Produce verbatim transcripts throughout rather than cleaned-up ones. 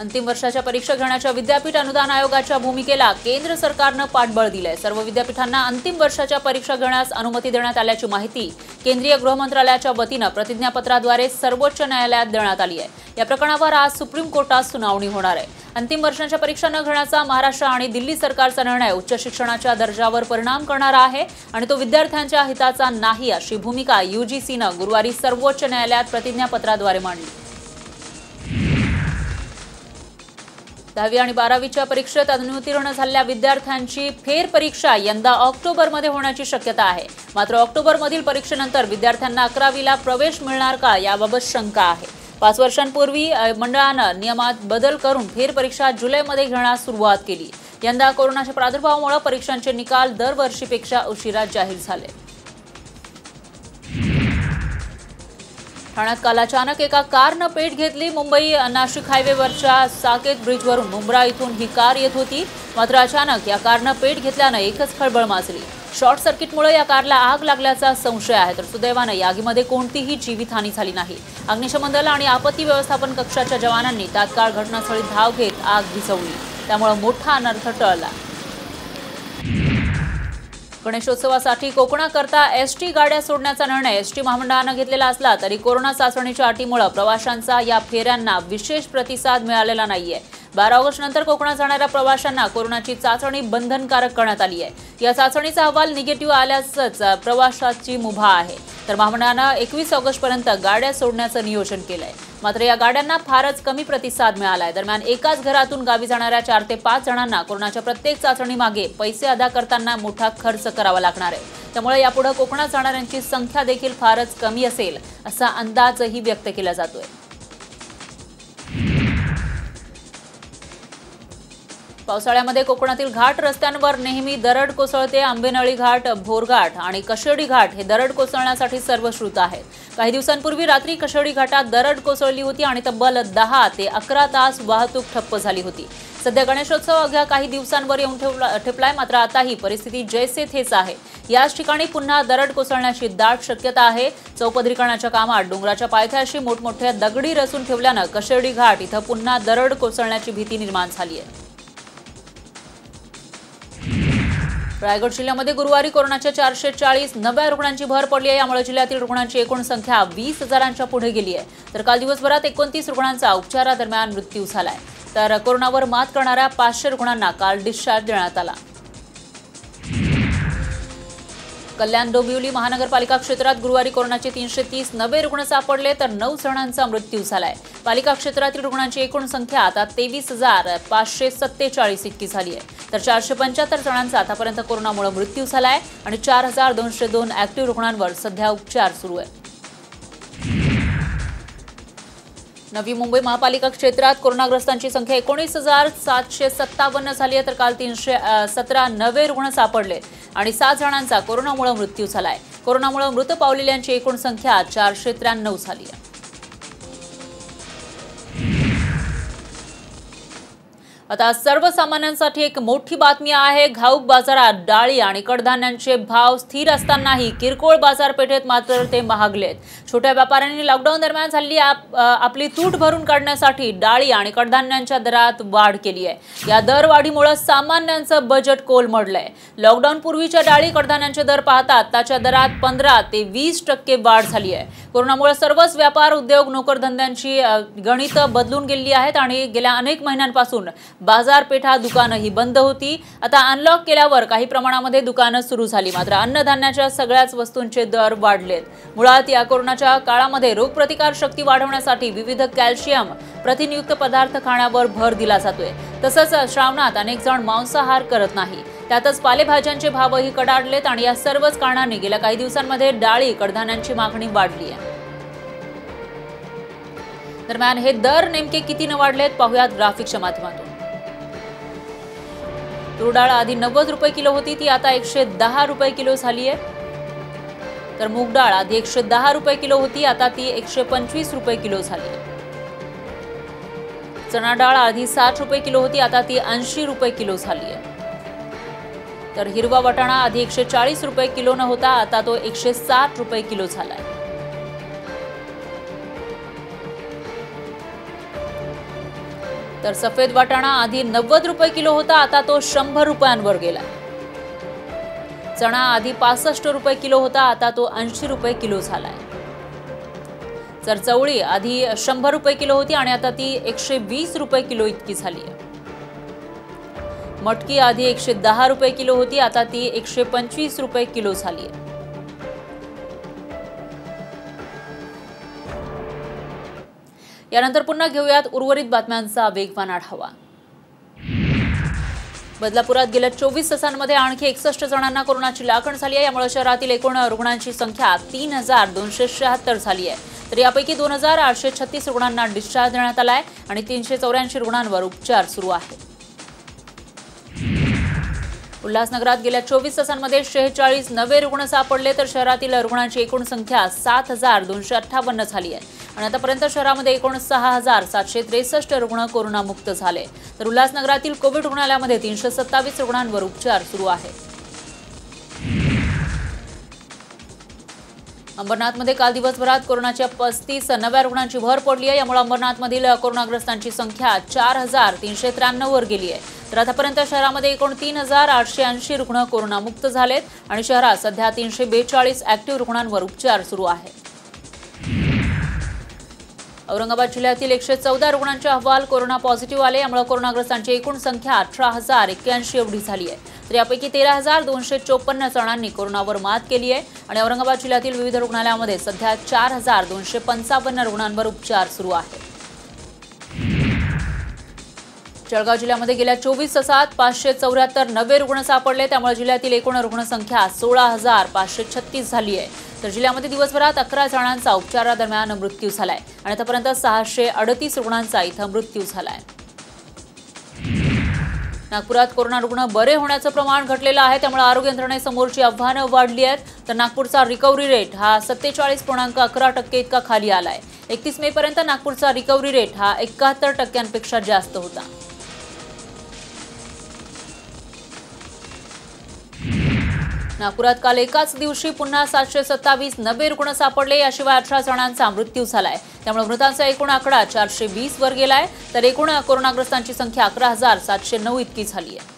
अंतिम वर्षाच्या परीक्षा घेण्याच्या विद्यापीठ अनुदान आयोगाच्या भूमिकेला केंद्र सरकारनं पाठबळ दिलंय। सर्व विद्यापीठांना अंतिम वर्षाच्या परीक्षा घेण्यास अनुमती देण्यात आल्याची माहिती केंद्रीय गृह मंत्रालयाच्या वतीनं प्रतिज्ञापत्राद्वारे सर्वोच्च न्यायालयात देण्यात आली आहे। या प्रकरणावर आज सुप्रीम कोर्टात सुनावणी होणार आहे। अंतिम वर्षाच्या परीक्षा न घेण्याचा महाराष्ट्र आणि दिल्ली सरकारचा निर्णय उच्च शिक्षणाच्या दर्जावर परिणाम करणारा आहे आणि तो विद्यार्थ्यांच्या हिताचा नाही, अशी भूमिका यूजीसीनं गुरुवारी सर्वोच्च न्यायालयात प्रतिज्ञापत्राद्वारे मांडली। दहावी आणि बारावीच्या परीक्षेत अनुत्तीर्ण झालेल्या विद्यार्थ्यांची फेरपरीक्षा यंदा ऑक्टोबरमध्ये होण्याची शक्यता आहे। मात्र ऑक्टोबरमधील परीक्षेनंतर विद्यार्थ्यांना अकरावीला प्रवेश मिळणार का याबाबत शंका आहे। पाच वर्षांपूर्वी मंडळानं नियमात बदल करून फेरपरीक्षा जुलैमध्ये घेण्यास सुरुवात केली। यंदा कोरोनाच्या प्रादुर्भावामुळे परीक्षांचे निकाल दरवर्षीपेक्षा उशिरा जाहीर झाले। ठाण्यात काल अचानक एका कारनं पेट घेतली। मुंबई नाशिक हायवेवरच्या साकेत ब्रिजवरून मुंब्रा इथून ही कार येत होती। मात्र अचानक या कारनं पेट घेतल्यानं एकच खळबळ माजली। शॉर्ट सर्किटमुळे या कारला आग लागल्याचा संशय आहे, तर सुदैवाने या आगीमध्ये कोणतीही जीवितहानी झाली नाही। अग्निशमन दल आणि आपत्ती व्यवस्थापन कक्षाच्या जवानांनी तात्काळ घटनास्थळी धाव घेत आग विझवली, त्यामुळे मोठा अनर्थ टळला। गणेशोत्सवासाठी कोकणाकरता एसटी गाड्या सोडण्याचा निर्णय एसटी महामंडळानं घेतलेला असला तरी कोरोना चाचणीच्या अटीमुळे प्रवाशांचा या फेऱ्यांना विशेष प्रतिसाद मिळालेला नाहीये। बारा ऑगस्ट नंतर कोकणात जाणाऱ्या प्रवाशांना कोरोनाची चाचणी बंधनकारक करण्यात आली आहे। या चाचणीचा अहवाल निगेटिव्ह आल्यासच प्रवासाची मुभा आहे, तर महामंडळानं एकवीस ऑगस्ट पर्यंत गाड्या सोडण्याचं नियोजन केलंय। मात्र या गाड्यांना फारच कमी प्रतिसाद मिळालाय। दरम्यान एकाच घरातून गावी जाणाऱ्या चार ते पाच जणांना कोरोनाच्या प्रत्येक चाचणी मागे पैसे अदा करताना मोठा खर्च करावा लागणार आहे, त्यामुळे यापुढे कोकणात जाणाऱ्यांची संख्या देखील फारच कमी असेल असा अंदाजही व्यक्त केला जातोय। पावसाळ्यामध्ये कोकणातील घाट रस्त्यांवर नेहमी दरड कोसळते। आंबेनळी घाट, भोरघाट आणि कशेडी घाट हे दरड कोसळण्यासाठी सर्वश्रुत आहेत। काही दिवसांपूर्वी रात्री कशेडी घाटात दरड कोसळली होती आणि तब्बल दहा ते अकरा तास वाहतूक ठप्प झाली होती। सध्या गणेशोत्सव अवघ्या काही दिवसांवर येऊन ठेपलाय, मात्र आताही परिस्थिती जैसे थेच आहे। याच ठिकाणी पुन्हा दरड कोसळण्याची दाट शक्यता आहे। चौपदरीकरणाच्या कामात डोंगराच्या पायथ्याशी मोठमोठ्या दगडी रचून ठेवल्यानं कशेडी घाट इथं पुन्हा दरड कोसळण्याची भीती निर्माण झाली आहे। रायगड जिल्ह्यामध्ये गुरुवारी कोरोनाच्या चारशे चाळीस नव्या रुग्णांची भर पडली आहे। यामुळे जिल्ह्यातील रुग्णांची एकूण संख्या वीस हजारांच्या पुढे गेली आहे, तर काल दिवसभरात एकोणतीस रुग्णांचा उपचारादरम्यान मृत्यू झालाय। तर कोरोनावर मात करणाऱ्या पाचशे रुग्णांना काल डिस्चार्ज देण्यात आला। कल्याण डोंबिवली महानगरपालिका क्षेत्रात गुरुवारी कोरोनाचे तीनशे तीस नवे रुग्ण सापडले, तर नऊ जणांचा मृत्यू झालाय। पालिका क्षेत्रातील रुग्णांची एकूण संख्या आता तेवीस हजार पाचशे सत्तेचाळीस इतकी झाली आहे, तर चारशे पंच्याहत्तर जणांचा आतापर्यंत कोरोनामुळे मृत्यू झालाय आणि चार हजार दोनशे दोन ऍक्टिव्ह रुग्णांवर सध्या उपचार सुरू आहे। नवी मुंबई महापालिका क्षेत्रात कोरोनाग्रस्तांची संख्या एकोणीस हजार सातशे सत्तावन्न झाली आहे, तर काल तीनशे सतरा नवे रुग्ण सापडले आणि सात जणांचा कोरोनामुळे मृत्यू झालाय। कोरोनामुळे मृत पावलेल्यांची एकूण संख्या चारशे त्र्याण्णव झाली आहे। आता सर्वसामान्यांसाठी एक मोठी बातमी आहे। घाऊक बाजारात डाळी आणि कडधान्यांचे भाव स्थिर असतानाही किरकोळ बाजारपेठेत मात्र ते महागलेत। छोट्या व्यापाऱ्यांनी लॉकडाऊन दरम्यान झालेली आप, आपली तूट भरून काढण्यासाठी डाळी आणि कडधान्यांच्या दरात वाढ केली आहे। या दरवाढीमुळे सामान्यांचं बजेट कोलमडलंय। लॉकडाऊन पूर्वीच्या डाळी कडधान्यांचे दर पाहता आताच्या दरात पंधरा ते वीस टक्के वाढ झाली आहे। कोरोनामुळे सर्वच व्यापार उद्योग नोकरधंद्यांची गणित बदलून गेली आहेत आणि गेल्या अनेक महिन्यांपासून बाजारपेठा दुकानंही बंद होती। आता अनलॉक केल्यावर काही प्रमाणामध्ये दुकानं सुरू झाली, मात्र अन्नधान्याच्या सगळ्याच वस्तूंचे दर वाढलेत। मुळात या कोरोनाच्या काळामध्ये रोगप्रतिकार शक्ती वाढवण्यासाठी विविध कॅल्शियम प्रतिनियुक्त पदार्थ खाण्यावर भर दिला जातोय। तसंच श्रावणात अनेक जण मांसाहार करत नाही, त्यातच पालेभाज्यांचे भावही कडाडलेत आणि या सर्वच कारणांनी गेल्या काही दिवसांमध्ये डाळी कडधान्यांची मागणी वाढली आहे। दरम्यान हे दर नेमके कितीने वाढलेत पाहूयात ग्राफिकच्या माध्यमातून। तूर डाळ आधी नव्वद रुपये किलो होती, ती आता एकशे दहा रुपये किलो झाली आहे। तर मूग डाळ आधी एकशे दहा रुपये किलो होती, आता ती एकशे पंचवीस रुपये किलो झाली आहे। चणा डाळ आधी साठ रुपये किलो होती, आता ती ऐंशी रुपये किलो झाली आहे। तर हिरवा वाटाणा आधी एकशे चाळीस रुपये किलो न होता, आता तो एकशे साठ रुपये किलो झाला आहे। तर सफेद वाटाणा आधी नव्वद रुपये किलो होता, आता तो शंभर रुपयांवर गेला। चणा आधी पासष्ट रुपये किलो होता, आता तो ऐंशी रुपये किलो झालाय। तर चवळी आधी शंभर रुपये किलो होती आणि आता ती एकशे वीस रुपये किलो इतकी झाली आहे। मटकी आधी एकशे दहा रुपये किलो होती, आता ती एकशे पंचवीस रुपये किलो झाली आहे। यानंतर पुन्हा घेऊयात उर्वरित बातम्यांचा वेगवान आढावा। बदलापुरात गेल्या चोवीस तासांमध्ये आणखी एकसष्ट जणांना कोरोनाची लागण झाली आहे। यामुळे शहरातील एकूण रुग्णांची संख्या तीन हजार दोनशे शहात्तर झाली आहे। तर यापैकी दोन हजार आठशे छत्तीस रुग्णांना डिस्चार्ज देण्यात आला आहे आणि तीनशे चौऱ्याऐंशी रुग्णांवर उपचार सुरू आहेत। उल्हासनगरात गेल्या चोवीस तासांमध्ये शेहेचाळीस नवे रुग्ण सापडले, तर शहरातील रुग्णांची एकूण संख्या सात हजार दोनशे अठ्ठावन्न झाली आहे आणि आतापर्यंत शहरामध्ये एकूण सहा हजार सातशे त्रेसष्ट रुग्ण कोरोनामुक्त झाले। तर उल्हासनगरातील कोविड रुग्णालयामध्ये तीनशे सत्तावीस रुग्णांवर उपचार सुरू आहेत। अंबरनाथमध्ये काल दिवसभरात कोरोनाच्या पस्तीस नव्या रुग्णांची भर पडली आहे। यामुळे अंबरनाथमधील कोरोनाग्रस्तांची संख्या चार हजार तीनशे त्र्याण्णव वर गेली आहे। तर आतापर्यंत शहरामध्ये एकूण तीन हजार आठशे ऐंशी रुग्ण कोरोनामुक्त झालेत आणि शहरात सध्या तीनशे बेचाळीस ऍक्टिव्ह रुग्णांवर उपचार सुरू आहेत। औरंगाबाद जिल्ह्यातील एकशे चौदा रुग्णांचे अहवाल कोरोना पॉझिटिव्ह आले। यामुळे कोरोनाग्रस्तांची एकूण संख्या अठरा हजार एक्क्याऐंशी एवढी झाली आहे। तर यापैकी तेरा हजार दोनशे चोपन्न जणांनी कोरोनावर मात केली आहे आणि औरंगाबाद जिल्ह्यातील विविध रुग्णालयामध्ये सध्या चार हजार दोनशे पंचावन्न रुग्णांवर उपचार सुरू आहेत। जळगाव जिल्ह्यामध्ये गेल्या चोवीस तासात पाचशे चौऱ्याहत्तर नवे रुग्ण सापडले। त्यामुळे जिल्ह्यातील एकूण रुग्णसंख्या सोळा हजार पाचशे छत्तीस झाली आहे। तर जिल्ह्यामध्ये दिवसभरात अकरा जणांचा उपचारादरम्यान मृत्यू झालाय आणि आतापर्यंत सहाशे अडतीस रुग्णांचा इथं मृत्यू झालाय। नागपुरात कोरोना रुग्ण बरे होण्याचं प्रमाण घटलेलं आहे। त्यामुळे आरोग्य यंत्रणेसमोरची आव्हानं वाढली आहेत। तर नागपूरचा रिकव्हरी रेट हा सत्तेचाळीस पूर्णांक अकरा टक्के इतका खाली आलाय। एकतीस मे पर्यंत नागपूरचा रिकव्हरी रेट हा एकाहत्तर टक्क्यांपेक्षा जास्त होता। नागपुरात काल एकाच दिवशी पुन्हा सातशे सत्तावीस नवे रुग्ण सापडले। याशिवाय अठरा जणांचा मृत्यू झालाय। त्यामुळे मृतांचा एकूण आकडा चारशे वीस वर गेलाय। तर एकूण कोरोनाग्रस्तांची संख्या अकरा हजार सातशे नऊ इतकी झाली आहे।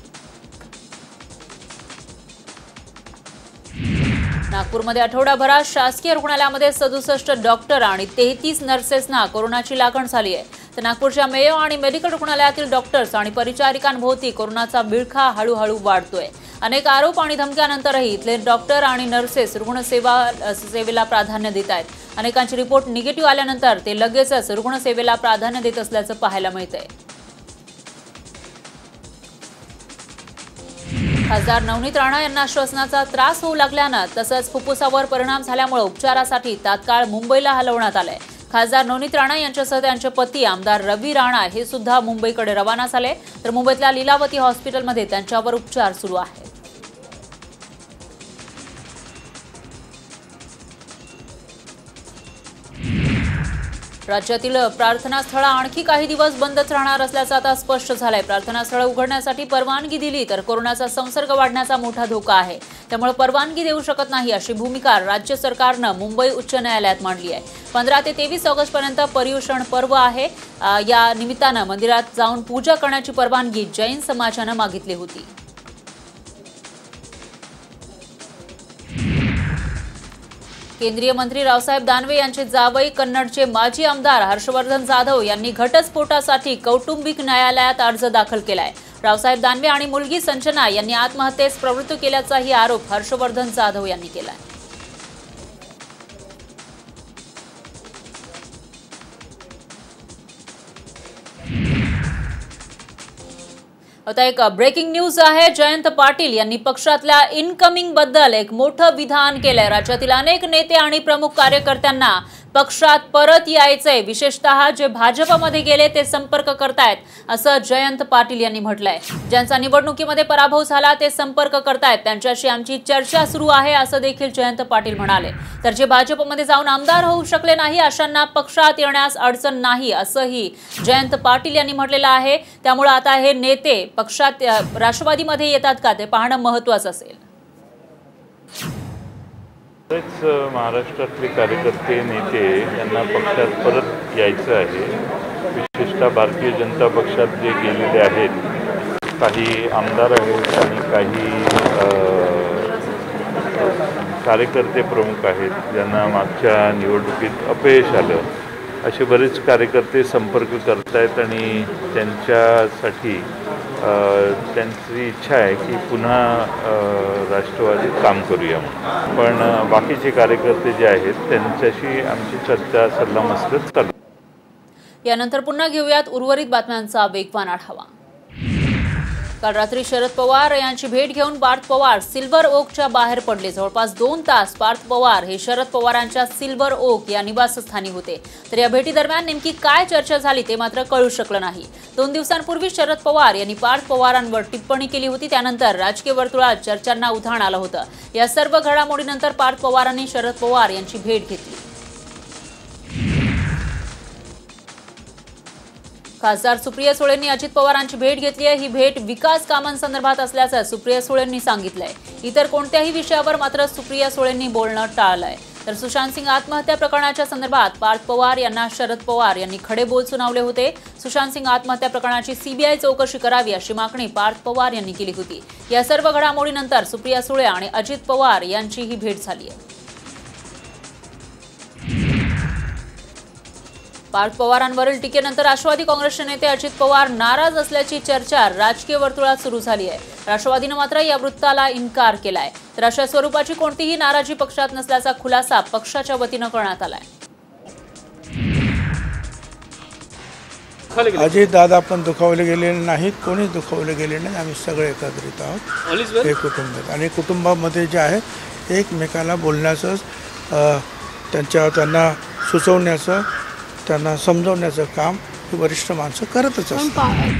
नागपूरमध्ये आठवडाभरात शासकीय रुग्णालयामध्ये सदुसष्ट डॉक्टर आणि तेहतीस नर्सेसना कोरोनाची लागण झाली आहे। तर नागपूरच्या मेयो आणि मेडिकल रुग्णालयातील डॉक्टर्स आणि परिचारिकांभोवती कोरोनाचा विळखा हळूहळू वाढतोय। अनेक आरोप आणि धमक्यांनंतरही इथले डॉक्टर आणि नर्सेस रुग्णसेवा सेवेला प्राधान्य देत आहेत। अनेकांचे रिपोर्ट निगेटिव्ह आल्यानंतर ते लगेचच रुग्णसेवेला प्राधान्य देत असल्याचं पाहायला मिळतंय। खासदार नवनीत राणा यांना श्वसनाचा त्रास होऊ लागल्यानं तसंच फुफ्फुसावर परिणाम झाल्यामुळे उपचारासाठी तात्काळ मुंबईला हलवण्यात आलंय। खासदार नवनीत राणा यांच्यासह त्यांचे पती आमदार रवी राणा हे सुद्धा मुंबईकडे रवाना झाले। तर मुंबईतल्या लीलावती हॉस्पिटलमध्ये त्यांच्यावर उपचार सुरू आहेत। राज्यातील प्रार्थनास्थळं आणखी काही दिवस बंदच राहणार असल्याचं आता स्पष्ट झालंय। प्रार्थनास्थळं उघडण्यासाठी परवानगी दिली तर कोरोनाचा संसर्ग वाढण्याचा मोठा धोका आहे। त्यामुळे परवानगी देऊ शकत नाही अशी भूमिका राज्य सरकारनं मुंबई उच्च न्यायालयात मांडली आहे। पंधरा ते तेवीस ऑगस्ट पर्यंत पर्युषण पर्व आहे। या निमित्तानं मंदिरात जाऊन पूजा करण्याची परवानगी जैन समाजानं मागितली होती। केंद्रीय मंत्री रावसाहेब दानवे यांचे जावई कन्नडचे माजी आमदार हर्षवर्धन जाधव यांनी घटस्फोटासाठी कौटुंबिक न्यायालयात अर्ज दाखल केलाय। रावसाहेब दानवे आणि मुलगी संजना यांनी आत्महत्येस प्रवृत्त केल्याचाही आरोप हर्षवर्धन जाधव यांनी केलाय। आता एक ब्रेकिंग न्यूज आहे। जयंत पाटील यांनी पक्षातल्या इनकमिंग बद्दल एक मोठं विधान केलंय। राज्यातील अनेक नेते आणि प्रमुख कार्यकर्त्यांना पक्षात परत यायचंय, विशेषतः जे भाजपमध्ये गेले ते संपर्क करतायत असं जयंत पाटील यांनी म्हटलंय। ज्यांचा निवडणुकीमध्ये पराभव झाला ते संपर्क करतायत, त्यांच्याशी आमची चर्चा सुरू आहे असं देखील जयंत पाटील म्हणाले। तर जे भाजपमध्ये जाऊन आमदार होऊ शकले नाही अशांना पक्षात येण्यास अडचण नाही असंही जयंत पाटील यांनी म्हटलेलं आहे। त्यामुळे आता हे नेते पक्षात राष्ट्रवादीमध्ये येतात का ते पाहणं महत्त्वाचं असेल। बरेच महाराष्ट्रातले कार्यकर्ते नेते यांना पक्षात परत यायचं आहे। विशेष आता भारतीय जनता पक्षात जे गेलेले आहेत काही आमदार आहेत आणि काही कार्यकर्ते प्रमुख आहेत ज्यांना मागच्या निवडणुकीत अपयश आलं, असे बरेच कार्यकर्ते संपर्क करत आहेत आणि त्यांच्यासाठी त्यांची इच्छा आहे की पुन्हा राष्ट्रवादीत काम करूया. पण बाकीचे कार्यकर्ते जे आहेत त्यांच्याशी आमची चर्चा सल्लामसलत चालू. यानंतर पुन्हा घेऊयात उर्वरित बातम्यांचा वेगवान आढावा. काल रात्री शरद पवार यांची भेट घेऊन पार्थ पवार सिल्वर ओकच्या बाहेर पडले. जवळपास दोन तास पार्थ पवार हे शरद पवारांच्या सिल्वर ओक या निवासस्थानी होते. तर या भेटीदरम्यान नेमकी काय चर्चा झाली ते मात्र कळू शकलं नाही. दोन दिवसांपूर्वी शरद पवार यांनी पार्थ पवारांवर टिप्पणी केली होती. त्यानंतर राजकीय वर्तुळात चर्चांना उधाण आलं होतं. या सर्व घडामोडीनंतर पार्थ पवारांनी शरद पवार यांची भेट घेतली. खासदार सुप्रिया सुळेंनी अजित पवारांची भेट घेतली आहे. ही भेट विकास कामांसंदर्भात असल्याचं सुप्रिया सुळेंनी सांगितलंय. इतर कोणत्याही विषयावर मात्र सुप्रिया सुळेंनी बोलणं टाळलंय. तर सुशांत सिंग आत्महत्या प्रकरणाच्या संदर्भात पार्थ पवार यांना शरद पवार यांनी खडे बोल सुनावले होते. सुशांत सिंग आत्महत्या प्रकरणाची सीबीआय चौकशी करावी अशी मागणी पार्थ पवार यांनी केली होती. या सर्व घडामोडीनंतर सुप्रिया सुळे आणि अजित पवार यांची ही भेट झाली आहे. पार्थ पवारांवरील टीकेनंतर राष्ट्रवादी काँग्रेसचे नेते अजित पवार नाराज असल्याची चर्चा राजकीय वर्तुळात सुरू झाली आहे. राष्ट्रवादीनं मात्र या वृत्ताला इन्कार केलाय. तर अशा स्वरूपाची कोणतीही नाराजी पक्षात नसल्याचा खुलासा पक्षाच्या वतीनं करण्यात आलाय. अजित दादा पण दुखावले गेलेले नाहीत, कोणीच दुखावले गेले नाही. आम्ही सगळे एकत्रित आहोत एक कुटुंबात आणि कुटुंबामध्ये जे आहे एकमेकाला बोलण्याचं त्यांच्या त्यांना सुचवण्याचं त्यांना समजवण्याचं काम वरिष्ठ माणसं करतच असतात.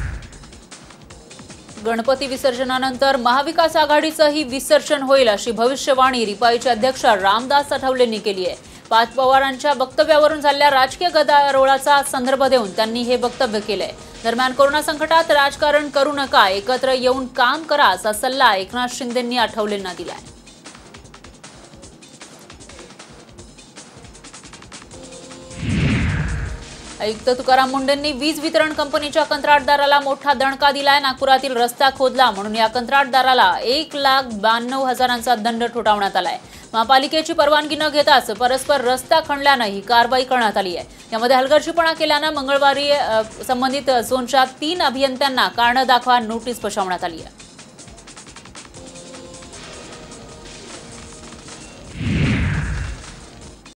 गणपती विसर्जनानंतर महाविकास आघाडीचंही विसर्जन होईल अशी भविष्यवाणी रिपाईचे अध्यक्ष रामदास आठवलेंनी केली आहे. पार्थ पवारांच्या वक्तव्यावरून झालेल्या राजकीय गदारोळाचा संदर्भ देऊन त्यांनी हे वक्तव्य केलंय. दरम्यान कोरोना संकटात राजकारण करू नका, एकत्र येऊन काम करा असा सल्ला एकनाथ शिंदेंनी आठवलेंना दिलाय. आयुक्त तुकाराम मुंढेंनी वीज वितरण कंपनीच्या कंत्राटदाराला मोठा दणका दिलाय. नागपुरातील रस्ता खोदला म्हणून या कंत्राटदाराला एक लाख ब्याण्णव हजारांचा दंड ठोठावण्यात आलाय. महापालिकेची परवानगी न घेताच परस्पर रस्ता खणल्यानं ही कारवाई करण्यात आली आहे. यामध्ये हलगर्जीपणा केल्यानं मंगळवारी संबंधित झोनच्या तीन अभियंत्यांना कारण दाखवा नोटीस बजावण्यात आली आहे.